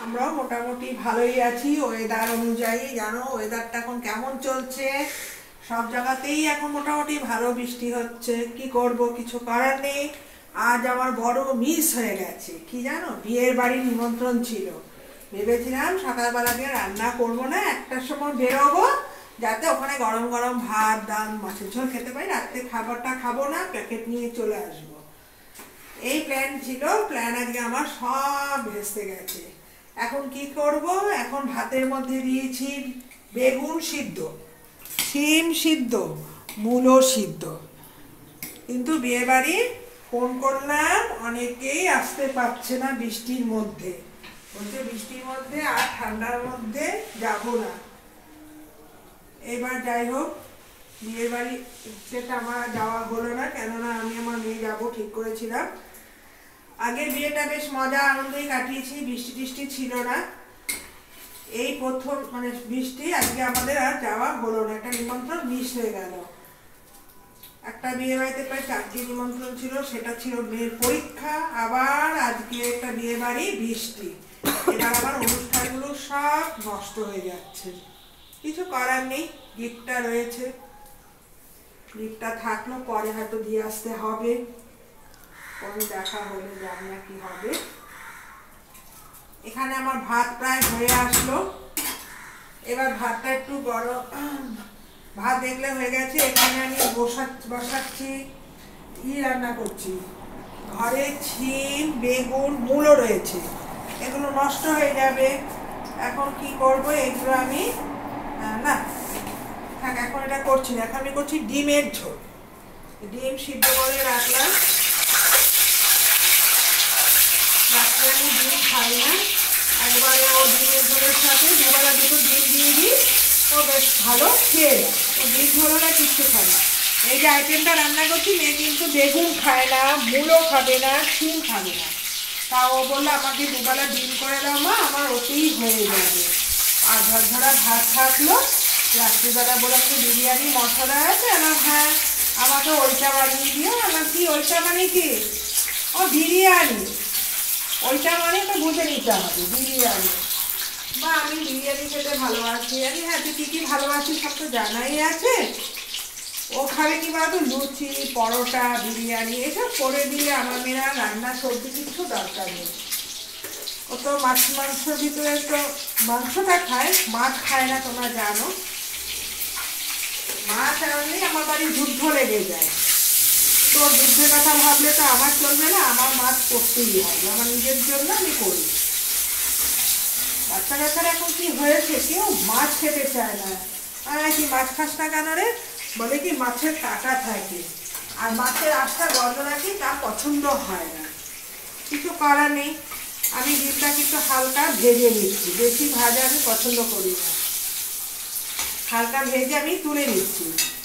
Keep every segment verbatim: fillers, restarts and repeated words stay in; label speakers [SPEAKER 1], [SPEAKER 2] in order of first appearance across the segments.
[SPEAKER 1] আমরাও মোটামুটি ভালোই আছি ওয়েদার অনুযায়ী। জানো ওয়েদারটা এখন কেমন চলছে, সব জায়গাতেই এখন মোটামুটি ভালো বৃষ্টি হচ্ছে। কি করব, কিছু করার নেই। আজ আমার বড় মিস হয়ে গেছে। কি জানো, বিয়ের বাড়ির নিমন্ত্রণ ছিল। ভেবেছিলাম সকালবেলা দিয়ে রান্না করবো না, একটার সময় বেরোবো, যাতে ওখানে গরম গরম ভাত ডাল মাছের ঝোল খেতে পারি। রাত্রে খাবারটা খাবো না, প্যাকেট নিয়ে চলে আসবো। এই প্ল্যান ছিল, প্ল্যান আজকে আমার সব ভেস্তে গেছে। এখন কি করব, এখন ভাতের মধ্যে দিয়েছি বেগুন সিদ্ধ, শিম সিদ্ধ, মূলো সিদ্ধ। কিন্তু বিয়ে বাড়ি ফোন করলাম, অনেকেই আসতে পারছে না বৃষ্টির মধ্যে। বলছে বৃষ্টির মধ্যে আর ঠান্ডার মধ্যে যাব না। এবার যাই হোক, বিয়ের বাড়ি সেটা আমার যাওয়া হলো না, কেননা আমি আমার মেয়ে যাবো ঠিক করেছিলাম। আগের বিয়েটা বেশ মজা আনন্দেই কাটিয়েছি, বৃষ্টি টিষ্টি ছিল না। এই প্রথম মানে বৃষ্টি, আজকে আমাদের আর যাওয়া হলো না, একটা নিমন্ত্রণ মিস হয়ে গেল। একটা বিয়ে বাড়িতে প্রায় চারটি নিমন্ত্রণ ছিল, সেটা ছিল মেয়ের পরীক্ষা, আবার আজকে একটা বিয়ে বাড়ি, বৃষ্টি। এবার আবার অনুষ্ঠানগুলো সব নষ্ট হয়ে যাচ্ছে। কিছু করার নেই, গিফটটা রয়েছে, গিফটটা থাকলো, পরে হয়তো দিয়ে আসতে হবে। পরে দেখা হলে জানি না কি হবে। এখানে আমার ভাত প্রায় হয়ে আসলো। এবার ভাতটা একটু গরম, ভাত দেখলে হয়ে গেছে। এখানে আমি বসা বসাচ্ছি কি রান্না করছি। ঘরে ছিম বেগুন মূলো রয়েছে, এগুলো নষ্ট হয়ে যাবে। এখন কি করব, এগুলো আমি না থাক, এখন এটা করছি না। এখন আমি করছি ডিমের ঝোল। ডিম সিদ্ধ করে রাখলাম, রাত্রে আমি ডিম খাই না, একবারে ও ডিমের ঝোলের সাথে দুবেলা দুটো ডিম দিয়ে দিই, ও বেশ ভালো খেয়ে যায়। ও ডিম ঝোল না কিচ্ছু খায় না। এই যে আইটেমটা রান্না করছি, মেয়ে কিন্তু বেগুন খায় না, মূলো খাবে না, শিম খাবে না। তা ও বললো আমাকে দুবেলা ডিম করে দাও মা, আমার ওতেই হয়ে যাবে। আর ঝরঝরা ভাত থাকলো। রাত্রিবেলা বললাম তো বিরিয়ানি মশলা আছে, আমার হ্যাঁ আমাকে ওইটা বানিয়ে দিও। আমার কি ওইটা মানে কি, ও বিরিয়ানি, ওইটা মানে তো বুঝে নিতে হবে বিরিয়ানি। বা আমি বিরিয়ানি খেতে ভালোবাসি। আমি হ্যাঁ তুই কী কী ভালোবাসি সব তো জানাই আছে। ও খাবে কি বলতো, লুচি পরোটা বিরিয়ানি এসব করে দিলে আমার মেয়েরা রান্না সবজি কিছু দরকার নেই। ও তো মাছ মাংসের ভিতরে তো মাংসটা খায়, মাছ খায় না, তোমরা জানো। মাছ আনলেই আমার বাড়ি যুদ্ধ লেগে যায়। তো যুদ্ধের কথা ভাবলে তো আমার চলবে না, আমার মাছ করতেই হবে, আমার নিজের জন্য আমি করি। বাচ্চা কাচ্চারা এখন কি হয়েছে, কেউ মাছ খেতে চায় না। আর কি মাছ খাস না কেন রে, বলে কি মাছের কাঁটা থাকে, আর মাছের আশা গন্ধ নাকি তা পছন্দ হয় না। কিছু করার নেই, আমি ডিমটা কিন্তু হালকা ভেজে নিচ্ছি, বেশি ভাজা আমি পছন্দ করি না। হালকা ভেজে আমি তুলে নিচ্ছি,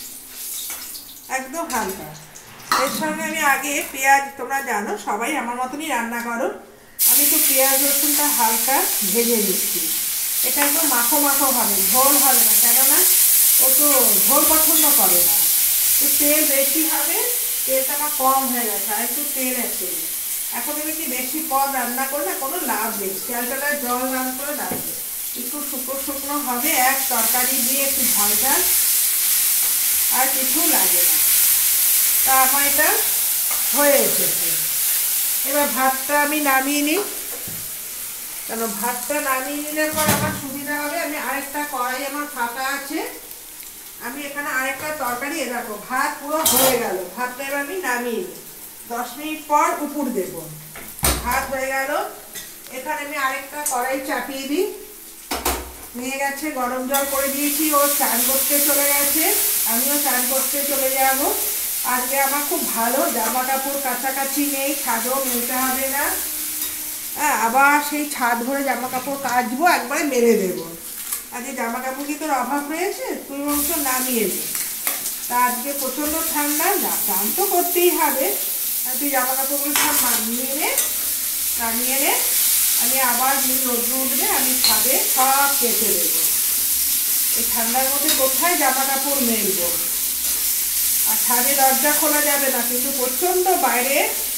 [SPEAKER 1] একদম হালকা। এর সঙ্গে আমি আগে পেঁয়াজ, তোমরা জানো সবাই আমার মতনই রান্না করো, আমি তো পেঁয়াজ রসুনটা হালকা ভেজে নিচ্ছি। এটা একদম মাখো মাখো হবে, ঝোল হবে না, কেননা ও তো ঝোল পছন্দ করে না। তো তেল বেশি হবে, তেলটা আমার কম হয়ে গেছে, আর একটু তেল আছে। এখন আমি কি বেশি পদ রান্না করলে কোনো লাভ নেই, তেলটা জল রান করে রাখবে, একটু শুকনো শুকনো হবে, এক তরকারি দিয়ে একটু ঝাল ঝাল, আর কিছু লাগে না। তা আমার এটা হয়ে এসেছে। এবার ভাতটা আমি নামিয়ে নিই, কেন ভাতটা নামিয়ে নিলে পর আমার সুবিধা হবে। আমি আরেকটা কড়াই আমার ফাঁকা আছে, আমি এখানে আরেকটা তরকারি এ রাখবো। ভাত পুরো হয়ে গেল, ভাতটা এবার আমি নামিয়ে নিই, দশ মিনিট পর উপর দেবো। ভাত হয়ে গেল, এখানে আমি আরেকটা কড়াই চাপিয়ে দিই। নিয়ে গেছে, গরম জল করে দিয়েছি, ও চান করতে চলে গেছে, আমিও চান করতে চলে যাব। আজকে আমার খুব ভালো, জামা কাপড় কাছাকাছি নেই, ছাদও মেলতে হবে না। হ্যাঁ, আবার সেই ছাদ ভরে জামা কাপড় কাচবো, একবারে মেলে দেবো। আজকে জামা কাপড় কি তোর অভাব রয়েছে, তুই অবশ্য নামিয়ে নে। তা আজকে প্রচণ্ড ঠান্ডা, না চান তো করতেই হবে, তুই জামা কাপড়গুলো সব নামিয়ে নে, নামিয়ে নে। আমি আবার রোদ্র উঠবে, আমি ছাদে সব কেটে দেবো। এই ঠান্ডার মধ্যে কোথায় জামা কাপড় মেলবো। আর ছাদে দরজা খোলা যাবে না, কিন্তু প্রচণ্ড বাইরে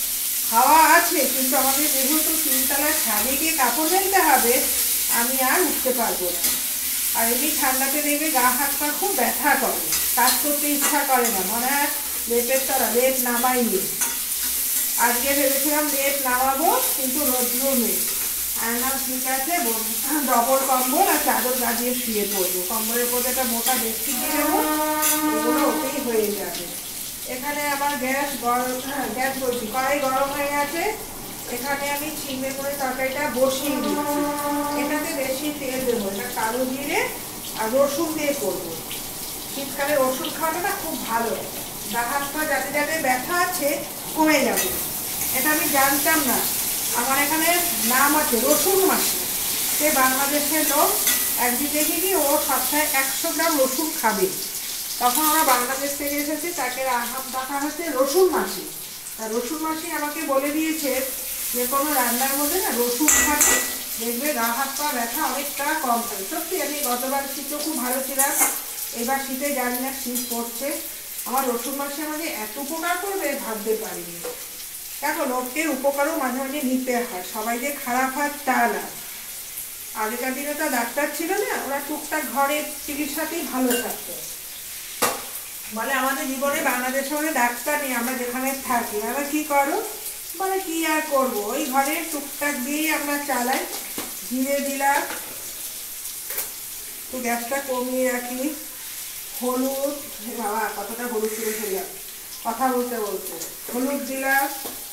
[SPEAKER 1] হাওয়া আছে, কিন্তু আমাদের যেহেতু তিনতলায় ছাদে গিয়ে কাপড় মেলতে হবে, আমি আর উঠতে পারবো না। আর এমনি ঠান্ডাতে দেখবে গা হাত পা খুব ব্যথা করে, কাজ করতে ইচ্ছা করে না, মনে হয় লেপের তলা লেপ নামাইনি। আজকে ভেবেছিলাম লেপ নামাবো, কিন্তু রৌদ্র নেই। আর না, ঠিক আছে, ডবল কম্বল আর চাদর গাজিয়ে শুয়ে পড়বো। কম্বলের মধ্যে একটা মোটা বেডশিট দিয়ে দেবো, ওগুলো ওতেই হয়ে যাবে। এখানে আমার গ্যাস গরম, হ্যাঁ গ্যাস বলছি, কড়াই গরম হয়ে গেছে। এখানে আমি চিংড়ি করে তরকারিটা বসিয়ে দিচ্ছি। এটাতে বেশি তেল দেবো, এটা কালো জিরে আর রসুন দিয়ে করবো। শীতকালে রসুন খাওয়াটা না খুব ভালো, গা হাত পা যাতে যাতে ব্যথা আছে কমে যাবে। এটা আমি জানতাম না, আমার এখানে নাম আছে রসুন মাসি। সে বাংলাদেশের লোক, একদিন দেখি কি ও সপ্তাহে একশো গ্রাম রসুন খাবে। তখন ওরা বাংলাদেশ থেকে এসেছে, তাকে আহাম ডাকা হচ্ছে রসুন মাসি। তা রসুন মাসি আমাকে বলে দিয়েছে যে কোনো রান্নার মধ্যে না রসুন খাবে, দেখবে গা হাত পা ব্যথা অনেকটা কম হয়। সত্যি আমি গতবার শীতও খুব ভালো ছিলাম, এবার শীতে জানি না শীত পড়ছে, আমার রসুন মাসি আমাকে এত উপকার করবে ভাবতে পারিনি। দেখো, লোকের উপকারও মাঝে মাঝে নিতে হয়, সবাই যে খারাপ হয় তা না। আগেকার দিনে তো ডাক্তার ছিল না, ওরা টুকটাক ঘরের চিকিৎসাতেই ভালো থাকতো। বলে আমাদের জীবনে বাংলাদেশে মানে ডাক্তার নেই, আমরা যেখানে থাকি। আমরা কি করো, বলে কি আর করবো, ওই ঘরে টুকটাক দিয়েই আমরা চালাই। জিরে দিলাম, তো গ্যাসটা কমিয়ে রাখি। হলুদ, বাবা কতটা হলুদ তুলে ফেললাম কথা বলতে বলতে। হলুদ দিলাম,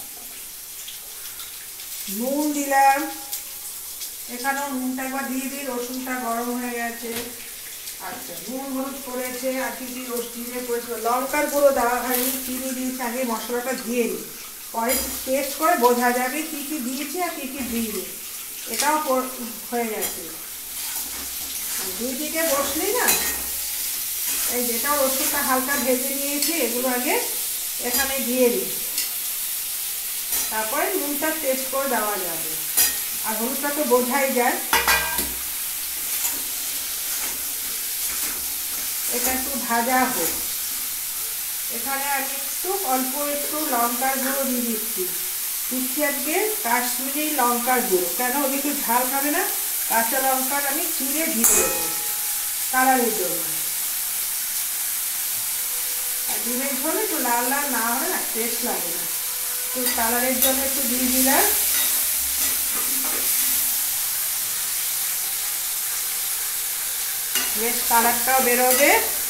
[SPEAKER 1] নুন দিলাম, এখানেও নুনটা একবার দিয়ে দিই, রসুনটা গরম হয়ে গেছে। আচ্ছা, নুন হলুদ করেছে, আর কি কি জিরে করেছিল, লঙ্কার গুঁড়ো দেওয়া হয়নি, চিনি দিয়েছি, আগে মশলাটা দিয়ে দিই, পরে টেস্ট করে বোঝা যাবে কি কি দিয়েছি আর কি কি দিইনি। এটাও হয়ে গেছে। দুই দিকে বসলেই না, এই যেটাও রসুনটা হালকা ভেজে নিয়েছি, এগুলো আগে এখানে দিয়ে দিই, তারপরে নুনটা টেস্ট করে দেওয়া যাবে। আর হলুদটা তো বোঝাই যায়। এটা একটু ভাজা হোক। এখানে আমি একটু অল্প একটু লঙ্কার গুঁড়ো দিয়ে দিচ্ছি। দিচ্ছি আজকে কাশ্মীরি লঙ্কার গুঁড়ো, কেন ওই একটু ঝাল খাবে না, কাঁচা লঙ্কার আমি চিড়ে দিয়ে দেবো কালারের জন্য। আর ডিমের ঝোল একটু লাল লাল না হলে না টেস্ট লাগে না, তো কালারের জন্য একটু দিয়ে দিলাম। বেশ কালারটাও বেরোবে।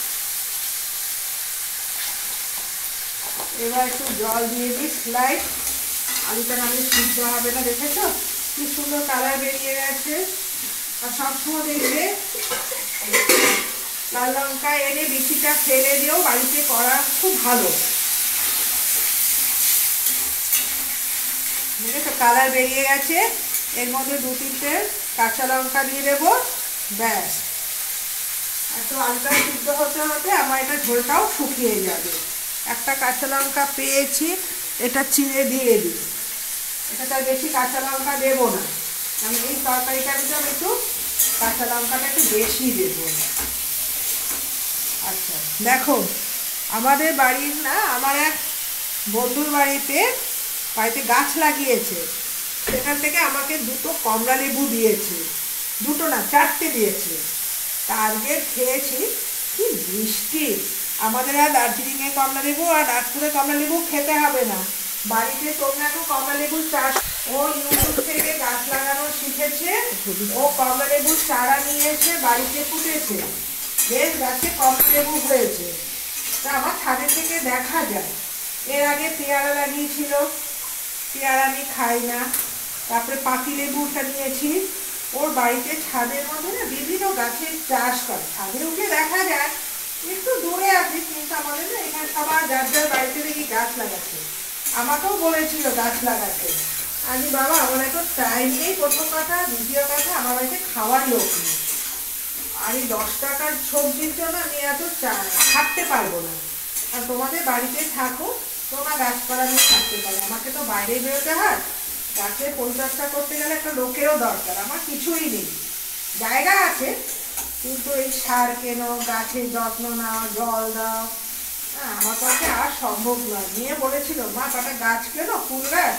[SPEAKER 1] এবার একটু জল দিয়ে দিই স্লাইড, আলুটা নাহলে সিদ্ধ হবে না। দেখেছো কি সুন্দর কালার বেরিয়ে গেছে। আর সবসময় দেখবে লাল লঙ্কা এনে বিচিটা ফেলে দিয়েও বাড়িতে করা খুব ভালো। দেখেছো কালার বেরিয়ে গেছে। এর মধ্যে দু তিনটে কাঁচা লঙ্কা দিয়ে দেবো, ব্যাস। একটু আলুটা সিদ্ধ হতে হতে আমার এটা ঝোলটাও শুকিয়ে যাবে। একটা কাঁচা লঙ্কা পেয়েছি, এটা চিড়ে দিয়ে দিই। এটা তার বেশি কাঁচা লঙ্কা দেবো না, আমি এই তরকারিটার জন্য একটু কাঁচা লঙ্কাটা একটু বেশি দেবো। আচ্ছা দেখো, আমাদের বাড়ির না, আমার এক বন্ধুর বাড়িতে বাড়িতে গাছ লাগিয়েছে, সেখান থেকে আমাকে দুটো কমলা লেবু দিয়েছে। দুটো না, চারটে দিয়েছে। তা আজকে খেয়েছি, কি মিষ্টি। আমাদের আর দার্জিলিংয়ে কমলা লেবু আর নাগপুরে কমলা লেবু খেতে হবে না, বাড়িতে তোমরা তো কমলা লেবুর চাষ, ও ইউটিউব থেকে গাছ লাগানো শিখেছে, ও কমলা লেবুর চারা নিয়ে এসে বাড়িতে ফুটেছে, বেশ গাছে কমলা লেবু হয়েছে। তা আমার ছাদের থেকে দেখা যায়। এর আগে পেয়ারা লাগিয়েছিল, পেয়ারা আমি খাই না। তারপরে পাতি লেবুটা নিয়েছি, ওর বাড়িতে ছাদের মধ্যে না বিভিন্ন গাছের চাষ করে, ছাদে উঠে দেখা যায়, একটু দূরে আছে, কিন্তু আমাদের না এখানে সবার যার যার বাড়িতে দেখি গাছ লাগাচ্ছে। আমাকেও বলেছিল গাছ লাগাতে, আমি বাবা আমার এত টাইম নেই, প্রথম কথা, দ্বিতীয় কথা আমার বাড়িতে খাওয়ার লোক নেই, আর এই দশ টাকার সবজির জন্য আমি এত থাকতে পারবো না। আর তোমাদের বাড়িতে থাকো, তোমরা গাছপালা নিয়ে থাকতে পারো, আমাকে তো বাইরে বেরোতে হয়, গাছের পরিচর্যা করতে গেলে একটা লোকেরও দরকার, আমার কিছুই নেই। জায়গা আছে, কিন্তু এই সার কেনো, গাছের যত্ন নাও, জল দাও, হ্যাঁ আমার পক্ষে আর সম্ভব নয়। নিয়ে বলেছিল মা কটা গাছ কেনো, ফুল গাছ,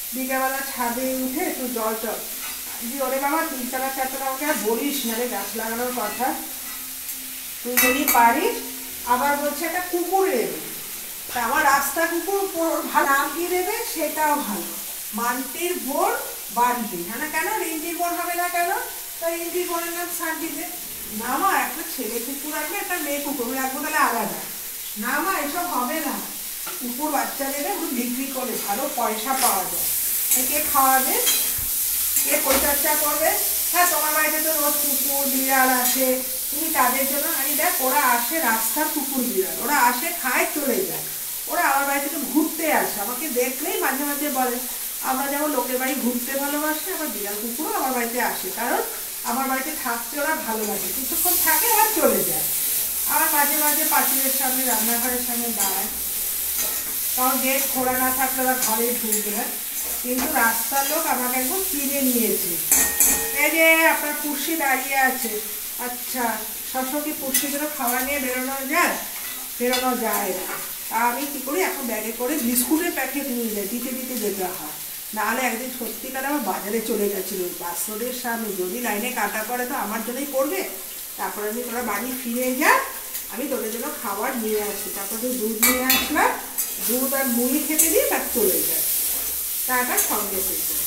[SPEAKER 1] বিকেলবেলা ছাদে উঠে একটু জল টল দিয়ে, ওরে বাবা তিনতলা চারতলা আমাকে আর বলিস না রে গাছ লাগানোর কথা, তুই যদি পারিস। আবার বলছে একটা কুকুর নেবে, তা আমার রাস্তা কুকুর ভালো নাম দিয়ে দেবে সেটাও ভালো, মান্টির বোর বান্টি, হ্যাঁ না কেন রিন্টির বোর হবে না কেন? তা রিন্টির বোনের নাম শান্তিতে। না মা একটা ছেলে কুকুর রাখবে একটা মেয়ে কুকুর রাখবো তাহলে আলাদা। না মা এসব হবে না, কুকুর বাচ্চা দেবে বিক্রি করে ভালো পয়সা পাওয়া যায়, কে খাওয়াবে, কে পরিচর্যা করবে? হ্যাঁ তোমার বাড়িতে তো রোজ কুকুর বিড়াল আসে, তুমি তাদের জন্য, আমি দেখ ওরা আসে রাস্তার কুকুর বিড়াল, ওরা আসে খায় চলে যায়, ওরা আমার বাড়ি থেকে ঘুরতে আসে, আমাকে দেখলেই মাঝে মাঝে বলে। আমরা যেমন লোকের বাড়ি ঘুরতে ভালোবাসি, আমার বিড়াল কুকুরও আমার বাড়িতে আসে, কারণ আমার বাড়িতে থাকতে ওরা ভালোবাসে, কিছুক্ষণ থাকে আর চলে যায়। আমার মাঝে মাঝে পাঁচিলের সামনে রান্নাঘরের সামনে দাঁড়ায়, কারণ গেট খোলা না থাকলে ওরা ঘরে ঢুকবে না। কিন্তু রাস্তার লোক আমাকে একদম কিনে নিয়েছে। এই যে আপনার পুষি দাঁড়িয়ে আছে, আচ্ছা সবসময় কি পুষির জন্য খাবার নিয়ে বেরোনো যায়? বেরোনো যায় না। তা আমি কী করি, এখন ব্যাগে করে বিস্কুটের প্যাকেট নিয়ে যাই, দিতে দিতে যেতে হয়। নাহলে একদিন সত্যিকার আমার বাজারে চলে গেছিলো বাস রোডের সামনে, যদি লাইনে কাটা পড়ে তো আমার জন্যই পড়বে। তারপরে আমি তোরা বাড়ি ফিরে যা, আমি তোদের জন্য খাবার নিয়ে আসি। তারপর তুই দুধ নিয়ে আসলাম, দুধ আর মুড়ি খেতে দিয়ে তার চলে যায়, টাকা সঙ্গে পেয়ে যায়।